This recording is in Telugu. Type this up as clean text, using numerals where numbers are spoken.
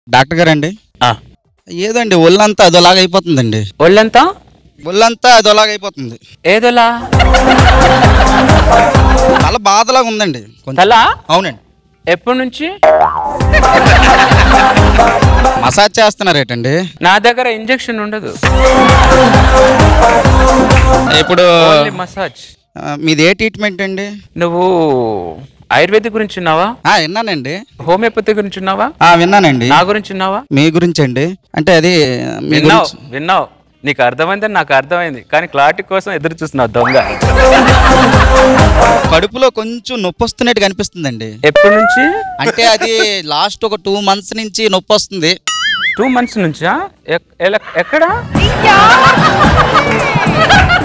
డాక్టర్ గారండి ఏదండి ఒళ్ళంతా అదోలాగా అయిపోతుందండి. ఒళ్ళంతా అదోలాగా అయిపోతుంది. ఏదోలా? తల బాధలాగా ఉందండి. తల? అవునండి. ఎప్పటి నుంచి? మసాజ్ చేస్తున్నారేటండి? నా దగ్గర ఇంజెక్షన్ ఉండదు, ఇప్పుడు మసాజ్. మీది ఏ ట్రీట్మెంట్ అండి? నువ్వు ఆయుర్వేదిక్ గురించి విన్నావా? విన్నానండి. హోమియోపతి గురించి విన్నావా? విన్నానండి. నా గురించి విన్నావా? మీ గురించి అండి. అంటే అది విన్నావు. నీకు అర్థమైందని నాకు అర్థమైంది, కానీ క్లారిటీ కోసం ఎదురు చూస్తున్నావు దొంగ. కడుపులో కొంచెం నొప్పి వస్తున్నట్టు కనిపిస్తుందండి. ఎప్పటి నుంచి? అంటే అది లాస్ట్ ఒక 2 months నుంచి నొప్పి వస్తుంది. 2 months నుంచా? ఎక్కడ?